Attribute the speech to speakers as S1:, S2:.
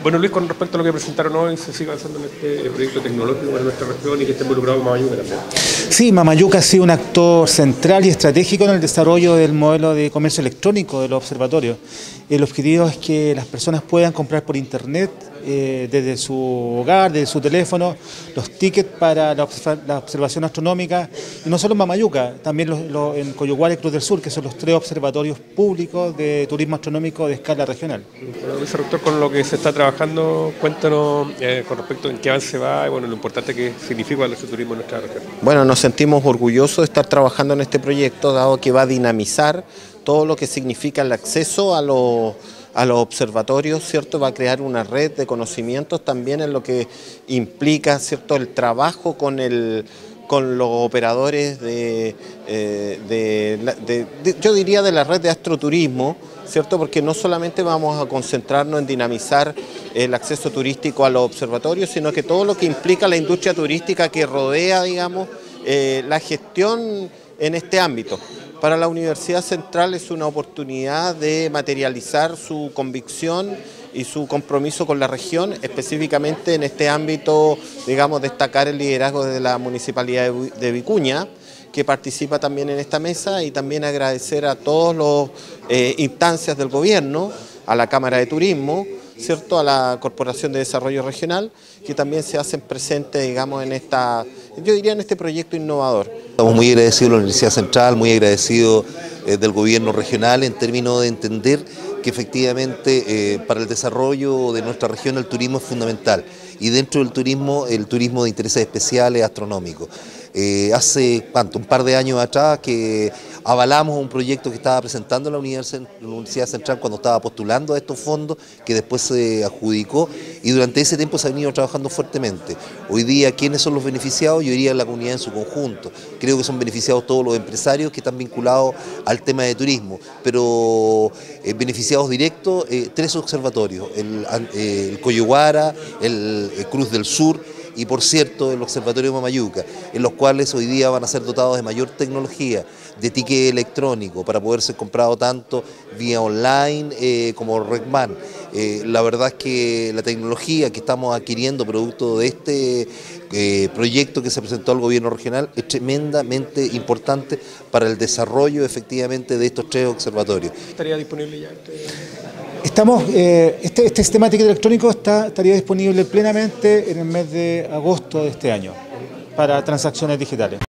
S1: Bueno, Luis, con respecto a lo que presentaron hoy, se sigue avanzando en este proyecto tecnológico para nuestra región y que está involucrado Mamayuca también.
S2: Sí, Mamayuca ha sido un actor central y estratégico en el desarrollo del modelo de comercio electrónico de los observatorios. El objetivo es que las personas puedan comprar por internet, desde su hogar, desde su teléfono, los tickets para la observación astronómica, y no solo en Mamayuca, también en Coyhuara y Cruz del Sur, que son los 3 observatorios públicos de turismo astronómico de escala regional.
S1: Bueno, vicerrector, con lo que se está trabajando, cuéntanos con respecto a en qué avance va y bueno, lo importante que significa el turismo en nuestra región.
S3: Bueno, nos sentimos orgullosos de estar trabajando en este proyecto, dado que va a dinamizar todo lo que significa el acceso a los observatorios, ¿cierto? Va a crear una red de conocimientos también en lo que implica, ¿cierto?, el trabajo con los operadores yo diría de la red de astroturismo, ¿cierto? Porque no solamente vamos a concentrarnos en dinamizar el acceso turístico a los observatorios, sino que todo lo que implica la industria turística que rodea, digamos, la gestión en este ámbito. Para la Universidad Central es una oportunidad de materializar su convicción y su compromiso con la región, específicamente en este ámbito, digamos, destacar el liderazgo de la Municipalidad de Vicuña, que participa también en esta mesa, y también agradecer a todas las instancias del gobierno, a la Cámara de Turismo, ¿cierto?, a la Corporación de Desarrollo Regional, que también se hacen presentes, digamos, en yo diría en este proyecto innovador.
S4: Estamos muy agradecidos de la Universidad Central, muy agradecidos del gobierno regional en términos de entender que efectivamente para el desarrollo de nuestra región el turismo es fundamental, y dentro del turismo, el turismo de intereses especiales astronómicos. Hace un par de años atrás que avalamos un proyecto que estaba presentando la Universidad Central cuando estaba postulando a estos fondos, que después se adjudicó, y durante ese tiempo se ha venido trabajando fuertemente. Hoy día, ¿quiénes son los beneficiados? Yo diría la comunidad en su conjunto. Creo que son beneficiados todos los empresarios que están vinculados al tema de turismo, pero beneficiados directos 3 observatorios, el Coyhuara, el Cruz del Sur, y por cierto el Observatorio de Mamayuca, en los cuales hoy día van a ser dotados de mayor tecnología, de ticket electrónico, para poder ser comprado tanto vía online como Redman. La verdad es que la tecnología que estamos adquiriendo producto de este proyecto que se presentó al gobierno regional es tremendamente importante para el desarrollo efectivamente de estos 3 observatorios.
S1: ¿Estaría disponible ya?
S2: Este sistema de ticket electrónico estaría disponible plenamente en el mes de agosto de este año para transacciones digitales.